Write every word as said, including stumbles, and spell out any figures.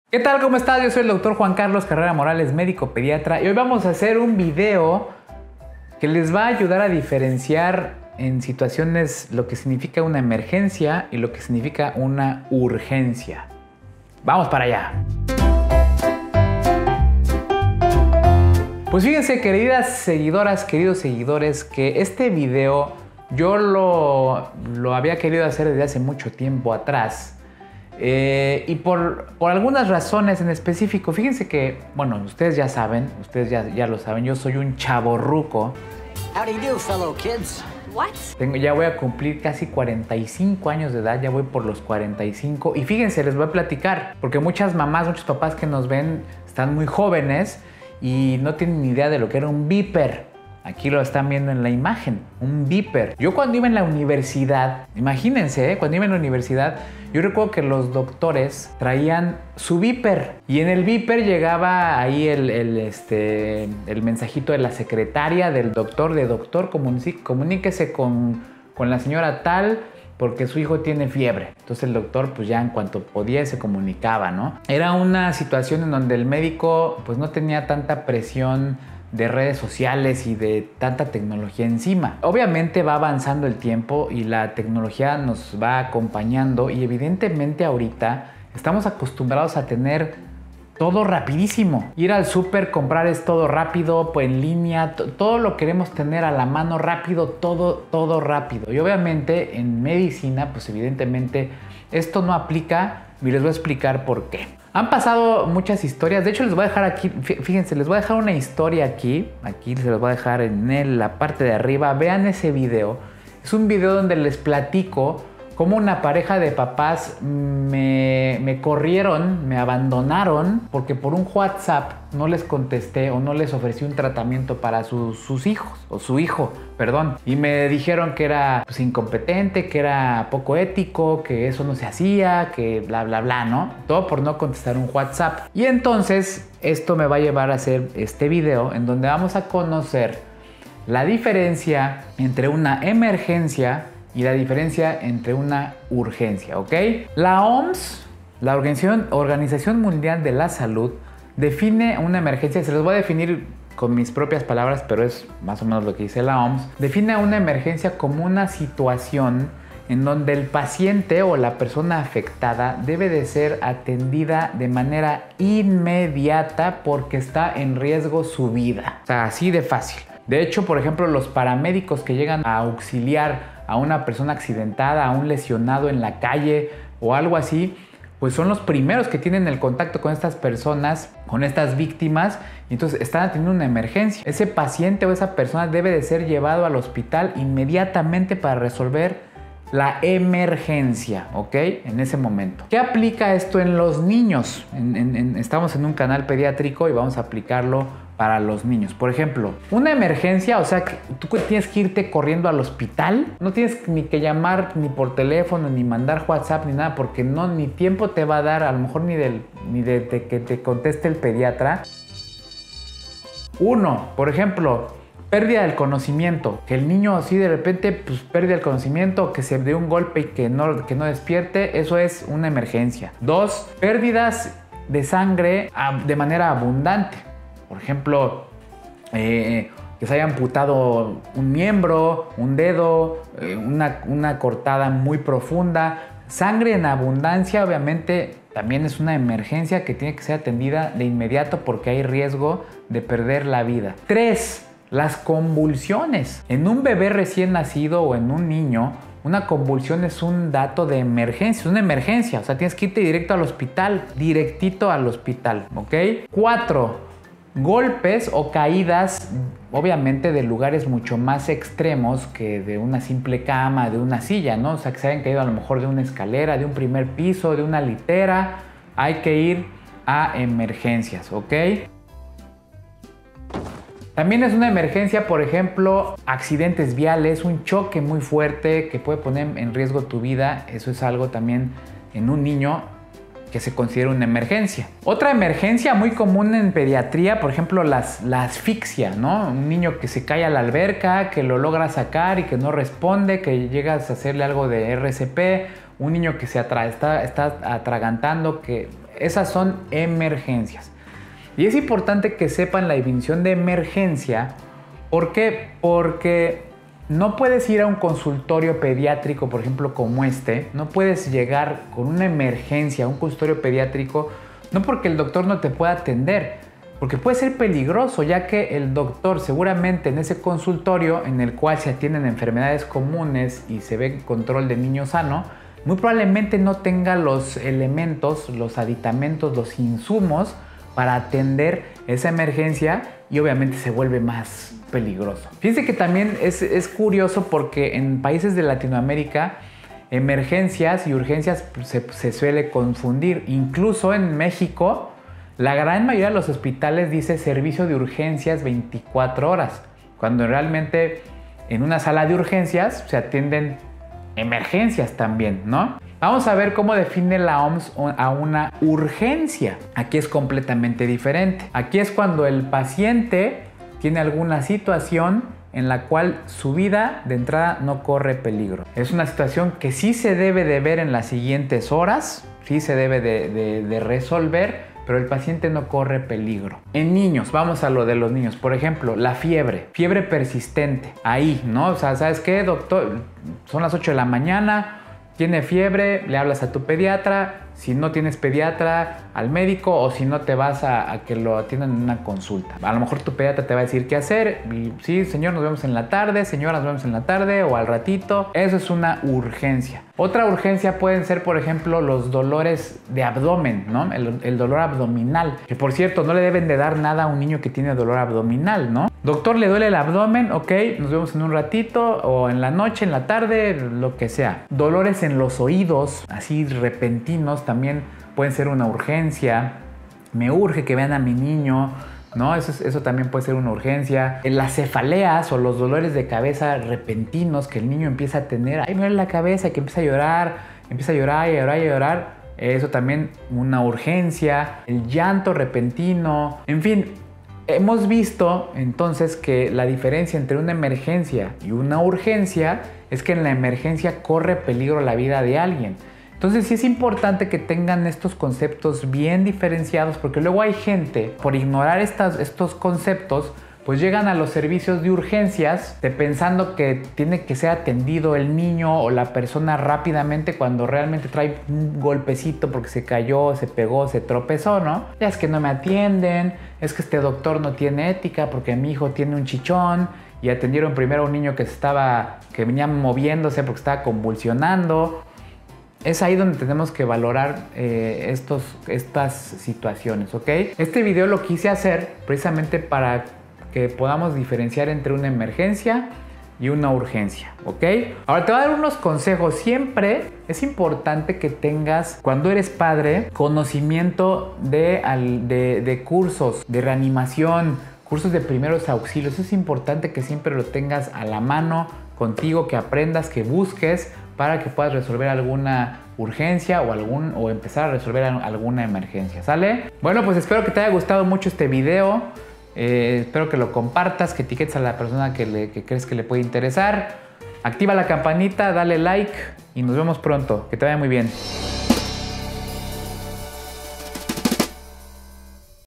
¿Qué tal? ¿Cómo estás? Yo soy el doctor Juan Carlos Carrera Morales, médico pediatra, y hoy vamos a hacer un video que les va a ayudar a diferenciar en situaciones lo que significa una emergencia y lo que significa una urgencia. ¡Vamos para allá! Pues fíjense, queridas seguidoras, queridos seguidores, que este video yo lo, lo había querido hacer desde hace mucho tiempo atrás. Eh, y por, por algunas razones en específico, fíjense que, bueno, ustedes ya saben, ustedes ya, ya lo saben, yo soy un chavorruco. How do you do, fellow kids? What? Tengo, ya voy a cumplir casi cuarenta y cinco años de edad, ya voy por los cuarenta y cinco. Y fíjense, les voy a platicar, porque muchas mamás, muchos papás que nos ven están muy jóvenes y no tienen ni idea de lo que era un beeper. Aquí lo están viendo en la imagen, un beeper. Yo cuando iba en la universidad, imagínense, ¿eh? cuando iba en la universidad, yo recuerdo que los doctores traían su beeper y en el beeper llegaba ahí el, el, este, el mensajito de la secretaria del doctor, de doctor, comuníquese con, con la señora tal porque su hijo tiene fiebre. Entonces el doctor pues ya en cuanto podía se comunicaba, ¿no? Era una situación en donde el médico pues no tenía tanta presión de redes sociales y de tanta tecnología encima. Obviamente va avanzando el tiempo y la tecnología nos va acompañando y evidentemente ahorita estamos acostumbrados a tener todo rapidísimo. Ir al súper, comprar es todo rápido, pues en línea, todo lo queremos tener a la mano rápido, todo, todo rápido. Y obviamente en medicina, pues evidentemente esto no aplica y les voy a explicar por qué. Han pasado muchas historias, de hecho les voy a dejar aquí, fíjense, les voy a dejar una historia aquí, aquí se los voy a dejar en la parte de arriba, vean ese video. Es un video donde les platico cómo una pareja de papás me, me corrieron, me abandonaron porque por un WhatsApp no les contesté o no les ofrecí un tratamiento para su, sus hijos, o su hijo, perdón. Y me dijeron que era pues, incompetente, que era poco ético, que eso no se hacía, que bla, bla, bla, ¿no? Todo por no contestar un WhatsApp. Y entonces esto me va a llevar a hacer este video en donde vamos a conocer la diferencia entre una emergencia y la diferencia entre una urgencia, ¿ok? La O M S, la Organización, Organización Mundial de la Salud, define una emergencia, se los voy a definir con mis propias palabras, pero es más o menos lo que dice la O M S, define una emergencia como una situación en donde el paciente o la persona afectada debe de ser atendida de manera inmediata porque está en riesgo su vida. O sea, así de fácil. De hecho, por ejemplo, los paramédicos que llegan a auxiliar a una persona accidentada, a un lesionado en la calle o algo así, pues son los primeros que tienen el contacto con estas personas, con estas víctimas, y entonces están teniendo una emergencia. Ese paciente o esa persona debe de ser llevado al hospital inmediatamente para resolver la emergencia, ¿ok? En ese momento. ¿Qué aplica esto en los niños? En, en, en, estamos en un canal pediátrico y vamos a aplicarlo para los niños. Por ejemplo, una emergencia, o sea, que tú tienes que irte corriendo al hospital, no tienes ni que llamar ni por teléfono, ni mandar WhatsApp, ni nada, porque no, ni tiempo te va a dar, a lo mejor ni, del, ni de, de que te conteste el pediatra. Uno, por ejemplo, pérdida del conocimiento, que el niño así de repente pues pierde el conocimiento, que se dé un golpe y que no, que no despierte, eso es una emergencia. Dos, pérdidas de sangre de manera abundante. Por ejemplo, eh, que se haya amputado un miembro, un dedo, eh, una, una cortada muy profunda. Sangre en abundancia, obviamente, también es una emergencia que tiene que ser atendida de inmediato porque hay riesgo de perder la vida. Tres, las convulsiones. En un bebé recién nacido o en un niño, una convulsión es un dato de emergencia, es una emergencia. O sea, tienes que irte directo al hospital, directito al hospital, ¿ok? Cuatro, golpes o caídas, obviamente de lugares mucho más extremos que de una simple cama, de una silla, ¿no? O sea, que se hayan caído a lo mejor de una escalera, de un primer piso, de una litera. Hay que ir a emergencias, ¿ok? También es una emergencia, por ejemplo, accidentes viales, un choque muy fuerte que puede poner en riesgo tu vida. Eso es algo también en un niño que se considera una emergencia. Otra emergencia muy común en pediatría, por ejemplo, las, la asfixia, ¿no? Un niño que se cae a la alberca, que lo logra sacar y que no responde, que llegas a hacerle algo de R C P, un niño que se atra está, está atragantando, que Esas son emergencias. Y es importante que sepan la definición de emergencia. ¿Por qué? Porque no puedes ir a un consultorio pediátrico, por ejemplo, como este. No puedes llegar con una emergencia a un consultorio pediátrico, no porque el doctor no te pueda atender, porque puede ser peligroso, ya que el doctor seguramente en ese consultorio en el cual se atienden enfermedades comunes y se ve control de niño sano, muy probablemente no tenga los elementos, los aditamentos, los insumos para atender esa emergencia y obviamente se vuelve más peligroso. Fíjense que también es, es curioso porque en países de Latinoamérica emergencias y urgencias se, se suele confundir. Incluso en México, la gran mayoría de los hospitales dice servicio de urgencias veinticuatro horas, cuando realmente en una sala de urgencias se atienden emergencias también, ¿no? Vamos a ver cómo define la O M S a una urgencia. Aquí es completamente diferente. Aquí es cuando el paciente tiene alguna situación en la cual su vida de entrada no corre peligro. Es una situación que sí se debe de ver en las siguientes horas, sí se debe de, de, de resolver, pero el paciente no corre peligro. En niños, vamos a lo de los niños. Por ejemplo, la fiebre, fiebre persistente. Ahí, ¿no? O sea, ¿sabes qué, doctor? Son las ocho de la mañana, tiene fiebre, le hablas a tu pediatra. Si no tienes pediatra, al médico, o si no te vas a, a que lo atiendan en una consulta. A lo mejor tu pediatra te va a decir qué hacer. Y, sí, señor, nos vemos en la tarde, señora, nos vemos en la tarde o al ratito. Eso es una urgencia. Otra urgencia pueden ser, por ejemplo, los dolores de abdomen, ¿no? El, el dolor abdominal. Que, por cierto, no le deben de dar nada a un niño que tiene dolor abdominal, ¿no? Doctor, ¿le duele el abdomen? Ok, nos vemos en un ratito, o en la noche, en la tarde, lo que sea. Dolores en los oídos, así repentinos, también pueden ser una urgencia. Me urge que vean a mi niño, ¿no? Eso, eso también puede ser una urgencia. Las cefaleas o los dolores de cabeza repentinos que el niño empieza a tener. Ay, me duele la cabeza, que empieza a llorar, empieza a llorar y a llorar y a llorar. Eso también una urgencia. El llanto repentino. En fin, hemos visto entonces que la diferencia entre una emergencia y una urgencia es que en la emergencia corre peligro la vida de alguien. Entonces sí es importante que tengan estos conceptos bien diferenciados, porque luego hay gente, por ignorar estas, estos conceptos, pues llegan a los servicios de urgencias de pensando que tiene que ser atendido el niño o la persona rápidamente cuando realmente trae un golpecito porque se cayó, se pegó, se tropezó, ¿no? Ya es que no me atienden, es que este doctor no tiene ética porque mi hijo tiene un chichón y atendieron primero a un niño que estaba, que venía moviéndose porque estaba convulsionando. Es ahí donde tenemos que valorar eh, estos, estas situaciones, ¿ok? Este video lo quise hacer precisamente para que podamos diferenciar entre una emergencia y una urgencia, ¿ok? Ahora te voy a dar unos consejos. Siempre es importante que tengas, cuando eres padre, conocimiento de, de, de cursos de reanimación, cursos de primeros auxilios. Es importante que siempre lo tengas a la mano contigo, que aprendas, que busques para que puedas resolver alguna urgencia o, algún, o empezar a resolver alguna emergencia, ¿sale? Bueno, pues espero que te haya gustado mucho este video. Eh, espero que lo compartas, que etiquetes a la persona que, le, que crees que le puede interesar. Activa la campanita, dale like y nos vemos pronto. Que te vaya muy bien.